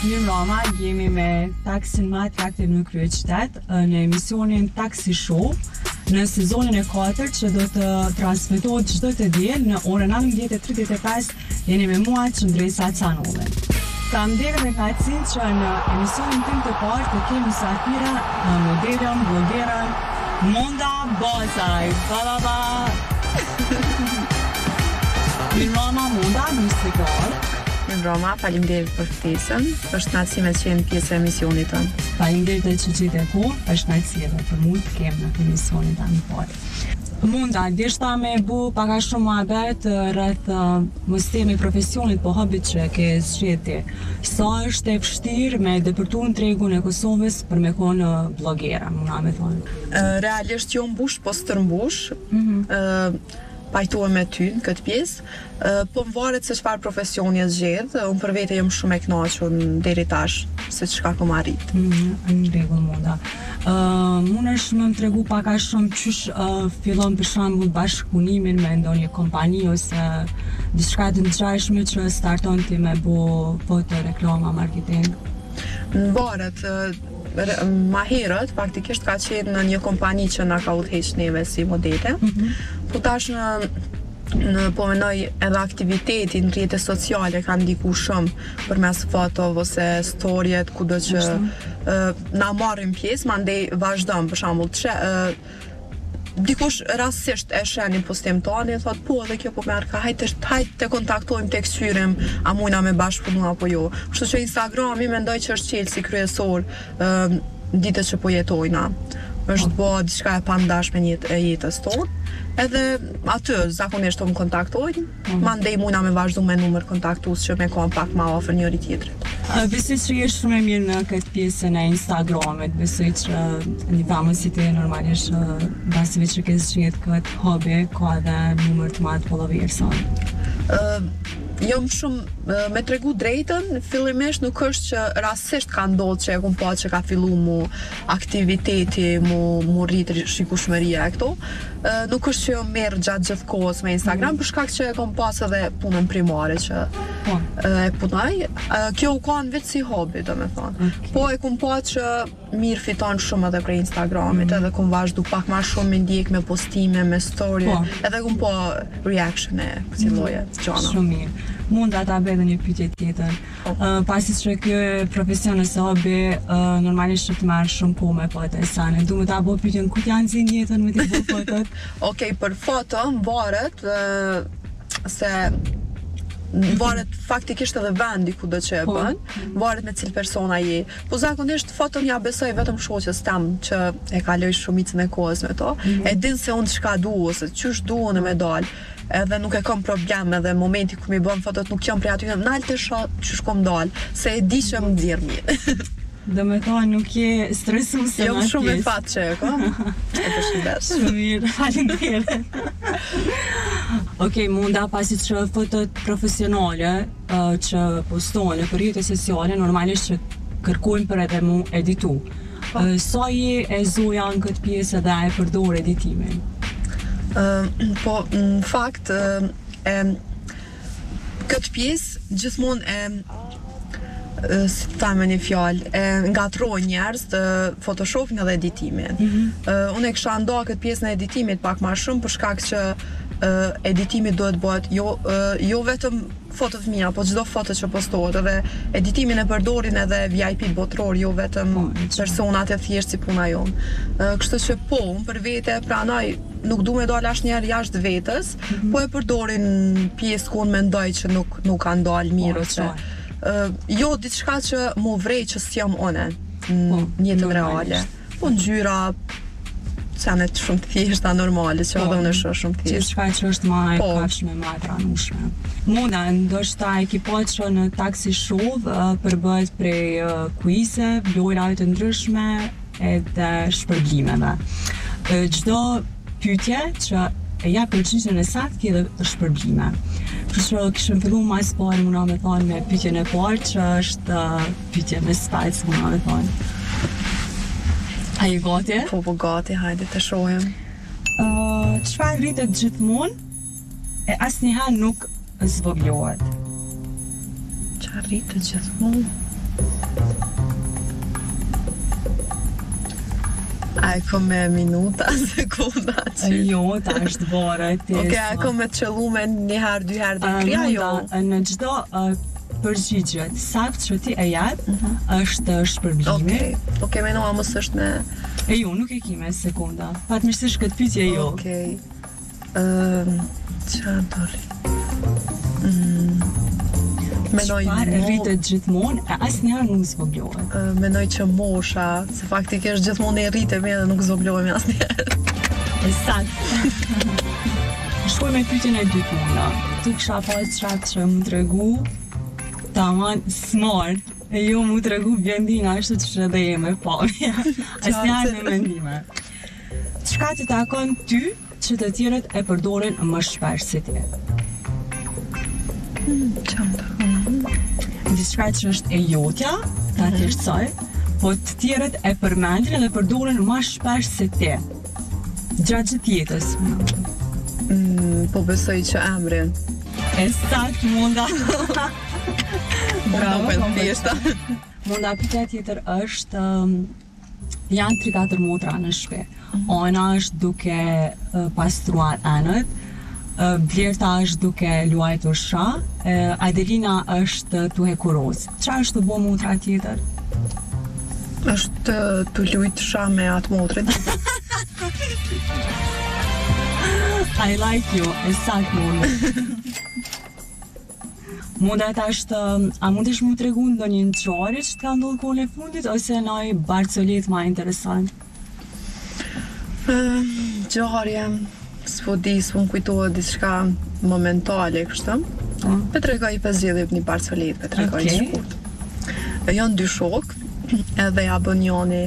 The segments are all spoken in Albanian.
Roma, jemi me taksin më atraktiv në kryeqytet në emisionin Taxi Show në sezonin e 4 që do të transmetohet çdo të diel në orën 19:35. Jeni me mua Qëndresa Canove. Kam derë me kacin që në emisionin tim të parë të kemi mysafira modelën, blogerën Monda Bozaj. Ba. Mirë Roma, Monda, mustikor. Roma, faleminderit për ftesën. Është kënaqësi me qenë pjesë e emisionit tonë. Faleminderit që gjete ku, është kënaqësi edhe për mua të kem në emisionin tonë parë. Munda, deshta me bu paka shumë muhabet rreth mos themi profesionit, po hobit që ke zgjeti. Sa është e vështirë me depërtuar në tregun e Kosovës për me qenë blogera, mund me thonë. Realisht jo mbush, po stërmbush. Pajtohem me ty në këtë pjesë, po më varet se çfarë profesioni e zgjedh. Unë për vete jam shumë e kënaqur deri tash se çka kam arrit. Në rregull Monda. Mundesh më tregu pak a shumë çysh fillon për shembull bashkëpunimin me ndonjë kompani ose diçka të ngjashme që starton ti me bu foto, reklama, marketing? Në varet. Ma herët, faktikisht ka qenë në një kompani që na ka udhëheq neve si modele, po tash në po menoj edhe aktiviteti në rrjete sociale ka ndiku shumë përmes fotove ose storyet kudo që na marrim pjesë, mandej vazhdojmë për shembull dikush rastësisht e sheh një postim tonë e thot po edhe kjo po merr ka hajtë të kontaktojmë tek syrim a mujna me bashkëpunu apo jo. Kështu që Instagrami mendoj që është çelësi kryesor ditët që po jetojna. Është bo diçka e pandashme në jetës tonë. Edhe aty zakonisht më kontaktojnë, mandej mujna me vazhdu me numër kontaktues që me kam pak ma ofër njëri tjetrit. Besoj që je shumë e mirë në këtë pjesën e Instagramit, besoj që një famësit e normalisht basive që ke zgjedh këtë hobi, ka edhe numër të madh followerësor. Jam shumë me tregu drejtën, fillimisht nuk është që rastësisht ka ndodhur që e kam pa që ka fillu mu aktiviteti, mu rrit shikueshmëria e këto. Nuk është që jo merr gjatë gjithë kohës me Instagram, për shkak që e kam pas edhe punën primare që e punoj. Kjo u kanë vetë si hobi, domethënë. Po e kam pa që mirë fiton shumë edhe prej Instagramit, edhe kam vazhdu pak ma shumë me ndjek me postime, me story, edhe kam pa reaction e kësi lloje gjana. Shumë mirë. Mund ata bëjë një pyetje tjetër. Pasi që ky profesion ose hobi normalisht të marr shumë kohë me foto e sane. Duhet ta bëj pyetjen ku janë nxjerrën jetën me të bëj fotot. Okej, për foto varet se varet faktikisht edhe vendi ku do që e bën, varet me cilë persona je. Po zakonisht foton ja besoj vetëm shoqës tam që e kaloj shumicën e kohës me to. E din se unë çka dua ose çysh dua në me dal. Edhe nuk e kam problem edhe momenti ku mi bën fotot nuk jam prej aty nalte shoh çysh kom dal, se e di që më nxjerr mirë. Do me thonë nuk je stresuese. Jam shumë e fat që e kam. E përshëndes. Shumë mirë, faleminderit. Okej, Munda, pasi që fotot profesionale që postojnë për rrjete sociale, normalisht që kërkojnë për edhe mu editu. Sa je e zoja në këtë pjesë edhe e përdor editimin? Po, në fakt, këtë pjesë gjithmonë si të me një fjallë, ngatroj njerës të Photoshopin edhe editimin. Unë e kësha nda këtë pjesë në editimit pak ma shumë për shkak që editimi duhet bëhet jo vetëm fotot mia, po çdo foto që postohet, edhe editimin e përdorin edhe VIP botror, jo vetëm personat e thjesht si puna jonë. Kështu që po, unë për vete pranoj nuk du me dal asnjëherë jashtë vetës, po e përdorin pjesë ku unë mendoj që nuk ka ndalë mirë ose jo diçka që mu vrej që s'jam one në jetën reale. Po ngjyra canet shumë të thjeshta normale, që edhe unë shoh shumë thjesht. Çka që është më e kafshme, më e pranueshme. Munda, ndoshta ekipohet që në Taxi Show përbëhet prej kuize, lojrave të ndryshme edhe shpërblimeve. Çdo pyetje që e jap përgjigjen e saktë ki edhe shpërblime. Kështu që kishim filluar më së pari mund me thonë me pyetjen e parë që është pyetje me spajs mund me thonë. A je gati? Po gati, hajde të shohim. Çfarë rritet gjithmonë e asnjëherë nuk zvogëlohet? Çfarë rritet gjithmonë? A e kom me minuta, sekunda që... Jo, ta është varet. Oke, a e kom me të qëllu me një herë, dy herë dhe krija, jo? Në çdo përgjigje sakt që ti e jep, është shpërblimi. Oke, menova mos është me... E jo, nuk e ki me sekunda. Fatmirësisht këtë pyetje jo. Okej. Qa dori? Menoj Çfarë rritet gjithmonë e asnjëherë nuk zvoglohet. Menoj që mosha, se faktikisht gjithmonë e rritemi edhe nuk zvoglohemi asnjëherë. E sakt. Shkoj me pyetjen e dytë mona. Tu kisha pas çat që më tregu tamam smart. E jo mu tregu Bjendina ashtu që edhe jeme pamje. Asnjëherë me mendime. Çka të takon ty që të tjerët e përdorin më shpesh se ti? Diçka që është e jotja, ta tjerësoj, po të tjerët e përmendin dhe përdorin më shpesh se ti. Gjatë gjithë jetës. Po besoj që emrin. E sakt munda. Bravo, thjeshta. Munda pyetja tjetër është janë 3-4 motra në shtëpi. Ona është duke pastruar anët, Blerta është duke luajtur sha, Adelina është tu hekuroz. Çfarë është të bo motra tjetër? Është të lujt sha me atë motrën. I like you, e sakt munda. Munda ta është, a mundesh mu tregu ndonjë ngjarje që t'ka ndodhur kohën e fundit ose ndonjë barcolet më interesant? Ngjarje, s'po më kujtohet diçka momentale kështu. Po tregoj pas zgjedhjeve një barcolet, po tregoj shkurt. Janë dy shok, edhe ja bën njëri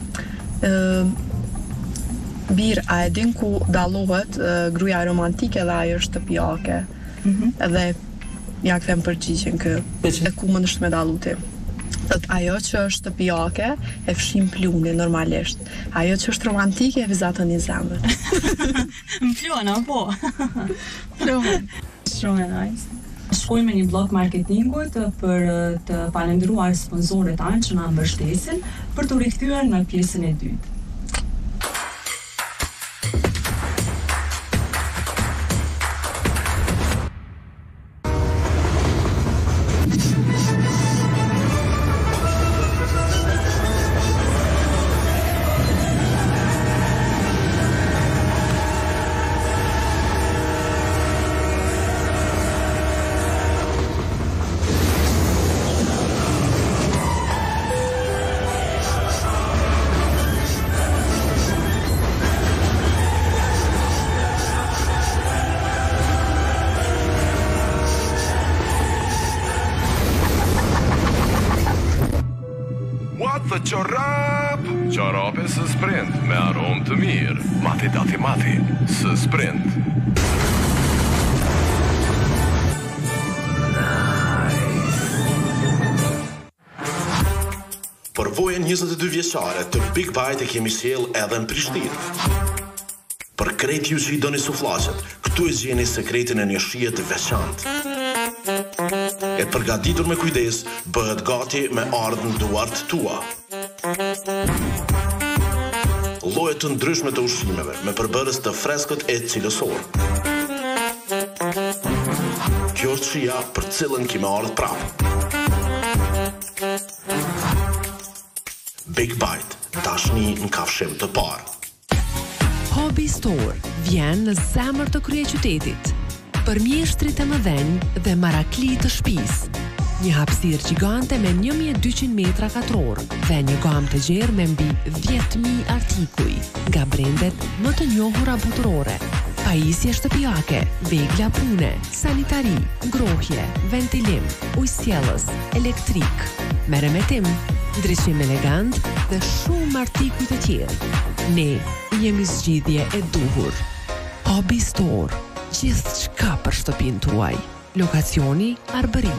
bir a e din ku dallohet gruaja romantike dhe ajo shtëpiake. Edhe ja kthem përgjigjen kë e ku mund është me dallu ti. Thot ajo që është shtëpiake e fshin plunin normalisht. Ajo që është romantike e vizatën një zemër. Më flona, po. Flona. Shumë nice. Shkojmë me një blog marketingut për të falendëruar sponsorët tanë që na mbështesin për të rikthyer në pjesën e dytë. Çorape së Sprint me aromë të mirë. Mati dati mati së Sprint. Përvojën 22 vjeçare të Big Bite e kemi sjell edhe në Prishtinë. Për krejt ju që i doni suflaqet, këtu e gjeni sekretin e një shije të veçantë. E përgatitur me kujdes, bëhet gati me ardhmë duart tua. Lloje të ndryshme të ushqimeve me përbërës të freskët e cilësor. Kjo është shija për cilën kime ardhë prapë. Big Bite, tashni në kafshim të parë. Hobby Store vjen në zemër të kryeqytetit, për mjeshtrit e mëdhenj dhe marakli të shtëpisë. Një hapësirë gjigante me 1200 metra katror dhe një gamë të gjerë me mbi 10.000 artikuj, nga brendet më të njohura botërore, pajisje shtëpiake, vegla pune, sanitari, ngrohje, ventilim, ujësjellës, elektrik, me remetim, ndriçim elegant dhe shumë artikuj të tjerë. Ne jemi zgjidhje e duhur. Hobby Store, gjithçka për shtëpinë tuaj. Lokacioni Arbëri.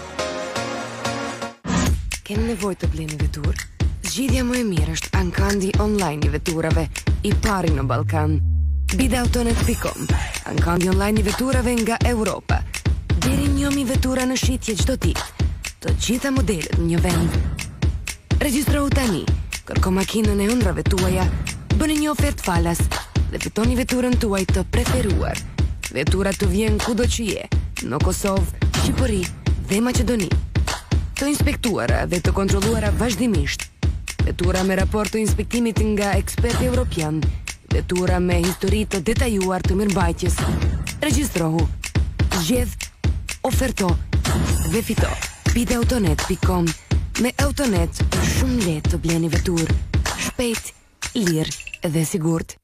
Keni nevojë të bleni vetur? Zgjidhja më e mirë është Ankandi online i veturave, i pari në Ballkan. Bidautonet.com, Ankandi online i veturave nga Europa. Deri 1000 vetura në shitje çdo ditë. Të gjitha modelet në një vend. Regjistrohu tani, kërko makinën e ëndrave tuaja, bëni një ofertë falas dhe fitoni veturën tuaj të preferuar. Vetura të vjen kudo që je, në Kosovë, Shqipëri dhe Maqedoni. Të inspektuara dhe të kontrolluara vazhdimisht. Vetura me raport të inspektimit nga eksperti evropian. Vetura me histori të detajuar të mirëmbajtjes. Regjistrohu, zgjedh, oferto dhe fito. Bidautonet.com. Me Autonet është shumë lehtë të bleni veturë, shpejt, lirë dhe sigurt.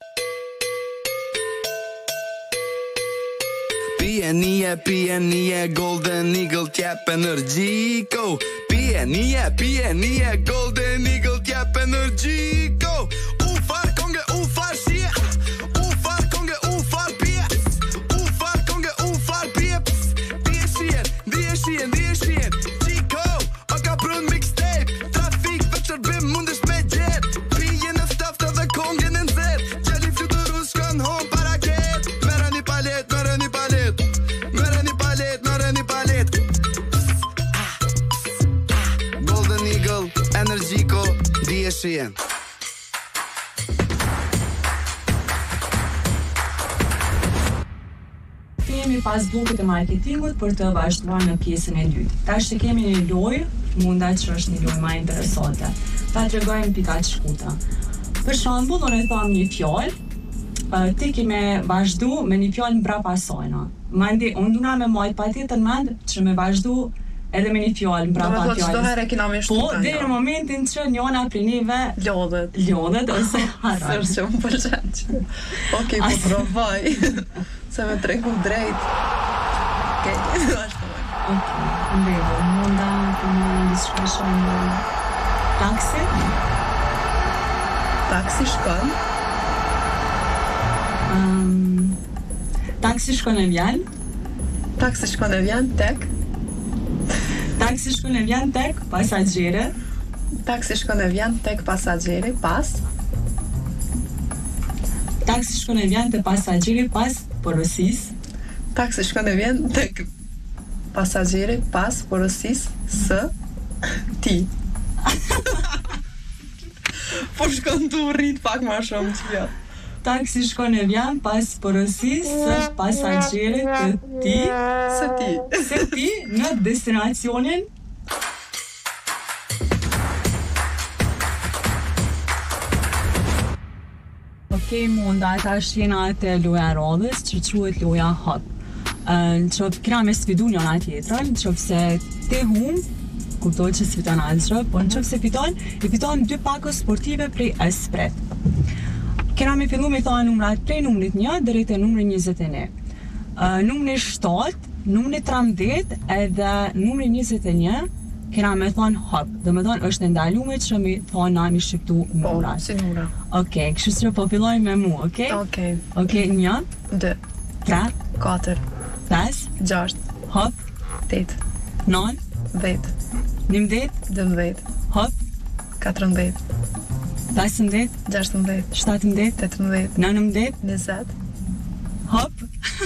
Pije, Golden Eagle t'jep energjiko. Pije, Golden Eagle t'jep energjiko. Ufar konge, ufar shie. Ufar konge, ufar pije. Ufar konge, ufar pije. Dije shien. Qiko, o ka prën mixtape. Trafik dhe qërbim mundesh me gjet. Pije në staftë dhe konge në nxet. Gjeli fluturu shkon home para ket. Mereni palet. Golden Eagle, energjiko, dije shien. Kemi pas blokut e marketingut për të vazhduar në pjesën e dytë. Tash që kemi një lojë, mundat që është një lojë më interesante. Ta tregojmë pika të shkuta. Për shembull, unë e tham një fjalë, ti ke me vazhdu me një fjalë mbrapa asajna. Mandi, unë duna me majt patjetër mend që me vazhdu edhe me një fjalë mbrapa fjalës. Çdo herë kena me shtuar. Po, deri në momentin që njëna prej neve lodhet ose harron. Sërse më pëlqen. Okej, po provoj. Se me treku drejt. Okej, vazhdoj. Okej, mbego, munda të më diskushon taksi? Taksi shkon. Taksi shkon e vjen? Taksi shkon e vjen tek. Taksi shkon e vjen tek pasagjere. Taksi shkon e vjen tek pasagjeri pas. Taksi shkon e vjen tek pasagjeri pas porosis. Taksi shkon e vjen tek pasagjeri pas porosis së ti. Po shkon të rrit pak më shumë që jo. Taksi shkon e vjen pas porosis së pasagjeri të ti. Se ti në destinacionin. Okej, munda, tash jena te loja radhës, që quhet loja hop. Që kena me sfidu njëna tjetrën, që se te hum, kuptoj që s'fiton asgjë, po në që se fiton, i fiton 2 pako sportive prej Espret. Kena me fillu me thonë numrat prej numrit 1 deri te numri 21. Numri 7, numri 13 edhe numri 21 kena me thonë hop, dhe me thonë është ndalume që me thonë na mi shqiptu numrat. Po, si numra. Okej, kështu që po filloj me mu, okej? Okej, 1, 2, 3, 4, 5, 6, hop, 8, 9, 10, 11, 12, hop, 14, 15, 16, 17, 18, 19, 20. hop.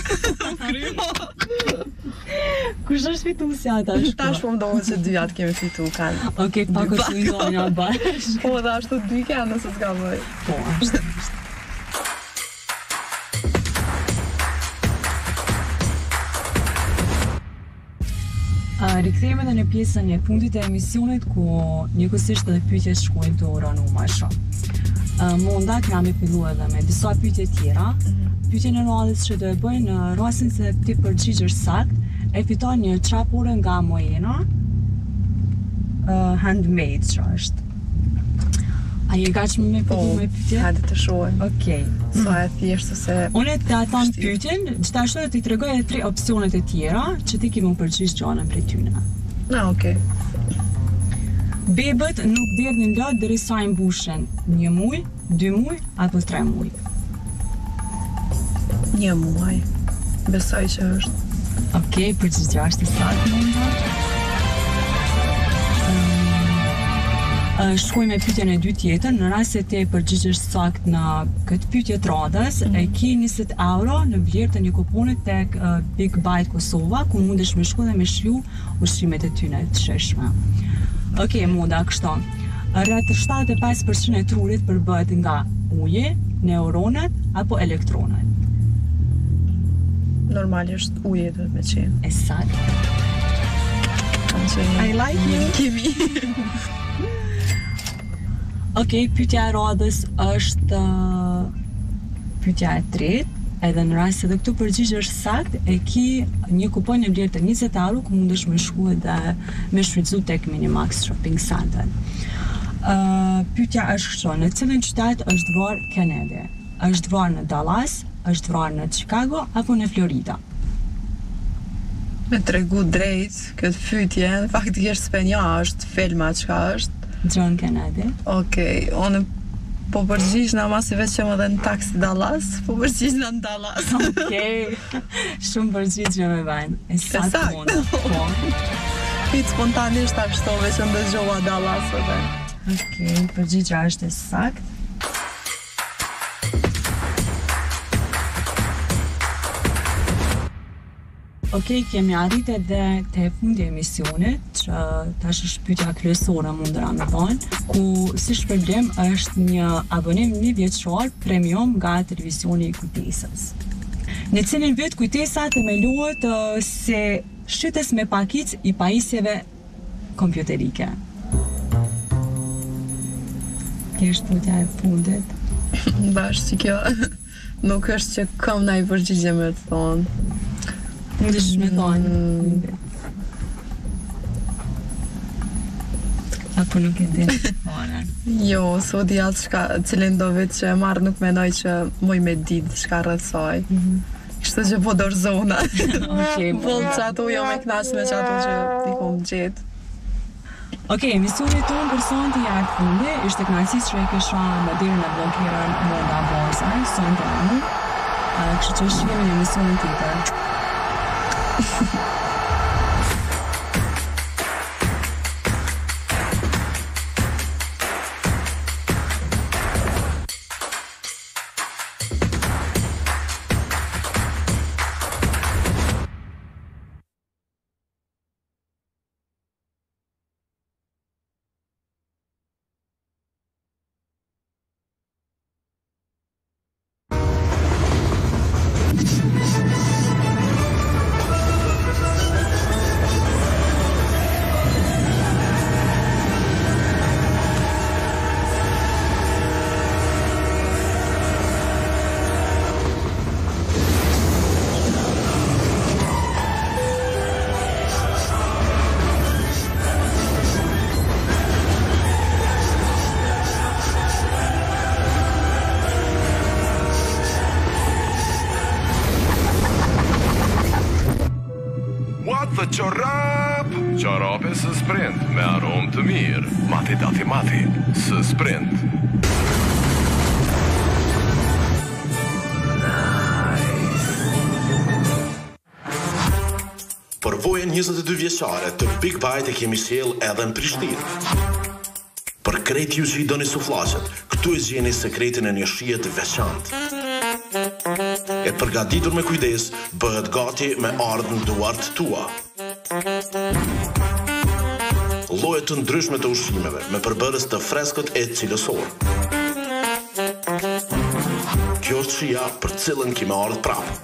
Kush është fituesja tash? Tash po më dohet se 2 atë kemi fitu kanë. Okej, pako të ndonja bashkë. Po dhe ashtu 2 kanë nëse s'ka bëj. Po, ashtu. Rikthehemi edhe në pjesën e fundit e emisionit ku njëkohësisht edhe pyetjet shkojnë të rënu më shumë. Munda kena me fillu edhe me disa pyetje tjera. Pyetjen e radhës që do e bëjnë në rastin se ti përgjigjesh sakt, e fiton një çapore nga Moena, handmade që është. A je gatshme me fillu me pyetje? Hajde të shohim. Okej. Sa e thjeshtë se Unë të aton pyetjen, gjithashtu do t'i tregoj edhe 3 opsionet e tjera që ti ke më përgjigj gjanën prej tyne. okej. Bebët nuk derdhin lot derisa i mbushin 1 muaj, 2 muaj apo 3 muaj. 1 muaj. Besoj që është. Okej, përgjigja është e saktë, Munda. Shkoj me pyetjen e dytë tjetër, në rast se ti përgjigjesh sakt në këtë pyetje të radhës, e ke 20 euro në vlerë të një kuponi tek Big Bite Kosova, ku mundesh me shku dhe me shiju ushqimet e tyne të sheshme. Okej, Munda, kështu. Rreth 75% e trurit përbëhet nga uji, neuronet apo elektronet. Normalisht uji do me qenë. Esakt. I like you. Kimi. Okej, pyetja e radhës është pyetja e tretë. Edhe në rast se dhe këtu përgjigje është sakt, e ki një kupon e vlerë të 20 euro ku mundesh me shku edhe me shfrytzu tek Minimax Shopping Center. Pyetja është kështu, në cilën qytet është vrarë Kennedy? Është vrarë në Dallas, është vrarë në Chicago apo në Florida? Me tregu drejt këtë pyetje, faktikisht s'penja është filma çka është. John Kennedy. Okej, unë po përgjigj në masi veç që më dhe në taksi Dallas, po përgjigj në Dallas. Okej, shumë përgjigje me vajnë. Esakt mund. Po. Pitë spontanisht ta kështove që ndëgjova Dallas edhe. Okej, përgjigja është e sakt. Okej, kemi arrit edhe te fundi e emisionit, që tash është pyetja kryesore mundra me vonë, ku si shpërblim është një abonim 1 vjeçor premium nga televisioni i kujtesës. Në cilin vit kujtesa themelohet se shitës me pakic i pajisjeve kompjuterike. Kjo është pyetja e fundit. Bash që kjo nuk është që kam na i përgjigje me të thonë. Mundesh me thonë. Apo nuk e di. Jo, so di atë shka, cilin do vit që e marrë nuk menoj që muj me ditë shka rreth saj. Kështë që po dorëzona. Volë që ato jo me knasë me që ato që i kom gjetë. Okej, emisioni tonë për sonte i ardhë fundi, ishte kënaqësi që e kisha më dirë në blogerën Moda Bozaj, sonte në mu. Kështë që shikemi në emisionin tjetër. Qarape së Sprint me aromë të mirë. Mati dati mati së Sprint. Për vojën 22 vjeçare të Big Bite e kemi sjell edhe në Prishtinë. Për krejt ju që i doni suflaqet, këtu e gjeni sekretin e një shije të veçantë. E përgatitur me kujdes, bëhet gati me ardhën duart tua. Lloje të ndryshme të ushqimeve me përbërës të freskët e cilësor. Kjo është shija për cilën kime ardhë prapë.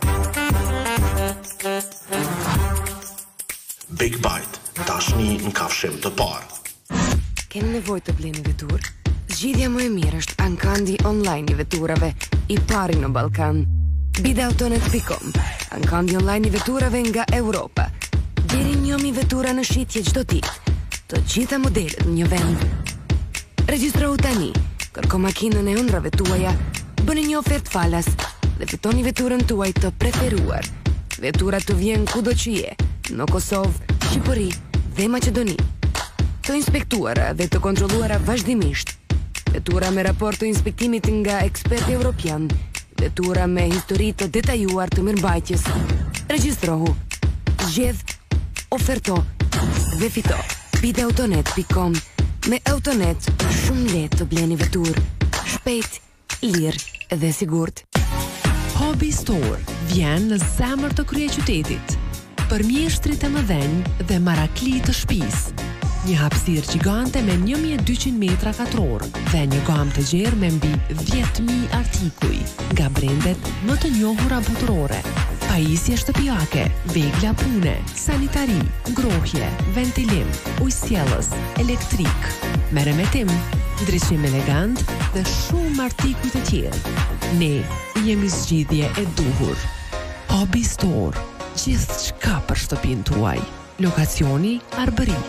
Big Bite, tashni në kafshim të parë. Keni nevojë të bleni vetur? Zgjidhja më e mirë është Ankandi online i veturave, i pari në Ballkan. Bidautonet.com, Ankandi online i veturave nga Europa. Deri 1000 vetura në shitje çdo ditë. Të gjitha modelet në një vend. Regjistrohu tani, kërko makinën e ëndrave tuaja, bëni një ofertë falas dhe fitoni veturën tuaj të preferuar. Vetura të vjen kudo që je, në Kosovë, Shqipëri dhe Maqedoni. Të inspektuara dhe të kontrolluara vazhdimisht. Vetura me raport të inspektimit nga ekspertë evropian. Vetura me histori të detajuar të mirëmbajtjes. Regjistrohu, zgjedh, oferto dhe fito. Bidautonet.com. Me Autonet shumë lehtë të bleni veturë, shpejt, lirë dhe sigurt. Hobby Store vjen në zemër të kryeqytetit, për mjeshtrit e mëdhenj dhe marakli të shtëpisë. Një hapësirë gjigante me 1200 metra katror dhe një gamë të gjerë me mbi 10.000 artikuj, nga brendet më të njohura botërore. Pajisje shtëpiake, vegla pune, sanitari, ngrohje, ventilim, ujësjellës, elektrik, me remetim, ndriçim elegant dhe shumë artikuj të tjerë. Ne jemi zgjidhje e duhur. Hobby Store, gjithçka për shtëpinë tuaj. Lokacioni Arbëri.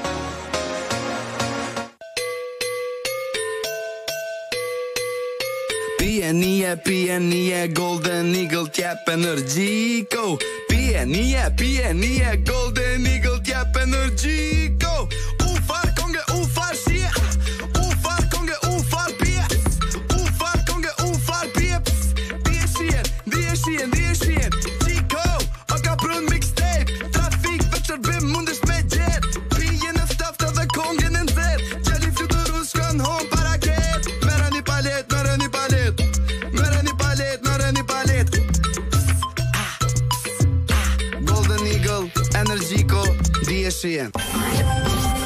Pije, Golden Eagle t'jep energji, go. Pije, Golden Eagle t'jep energji, go. Ufar konge, ufar shie, ufar konge, ufar pije, ufar konge, ufar pije, die shien, Chico, o ka prun mixtape, trafik për qërbim mundesh me gjet, pije në staftë dhe konge në nxet, gjali fluturu shkën home para ket, merë një palet, Golden Eagle, energjiko, die shien.